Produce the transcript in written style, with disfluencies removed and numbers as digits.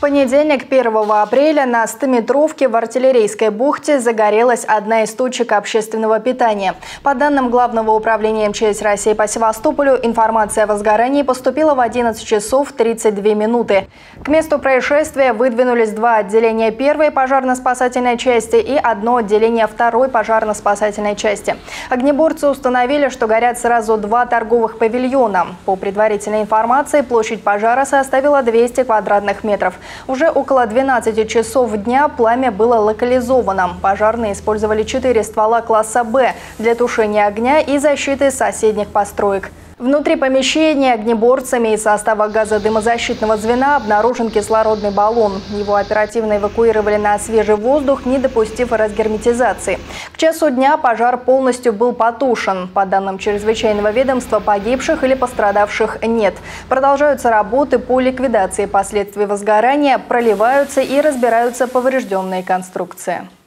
понедельник, 1 апреля, на 100-метровке в Артиллерийской бухте загорелась одна из точек общественного питания. По данным Главного управления МЧС России по Севастополю, информация о возгорании поступила в 11 часов 32 минуты. К месту происшествия выдвинулись 2 отделения 1-й пожарно-спасательной части и 1 отделение 2-й пожарно-спасательной части. Огнеборцы установили, что горят сразу 2 торговых павильона. По предварительной информации, площадь пожара составила 200 квадратных метров. Уже около 12 часов дня пламя было локализовано. Пожарные использовали 4 ствола класса «Б» для тушения огня и защиты соседних построек. Внутри помещения огнеборцами из состава газодымозащитного звена обнаружен кислородный баллон. Его оперативно эвакуировали на свежий воздух, не допустив разгерметизации. К часу дня пожар полностью был потушен. По данным чрезвычайного ведомства, погибших или пострадавших нет. Продолжаются работы по ликвидации последствий возгорания, проливаются и разбираются поврежденные конструкции.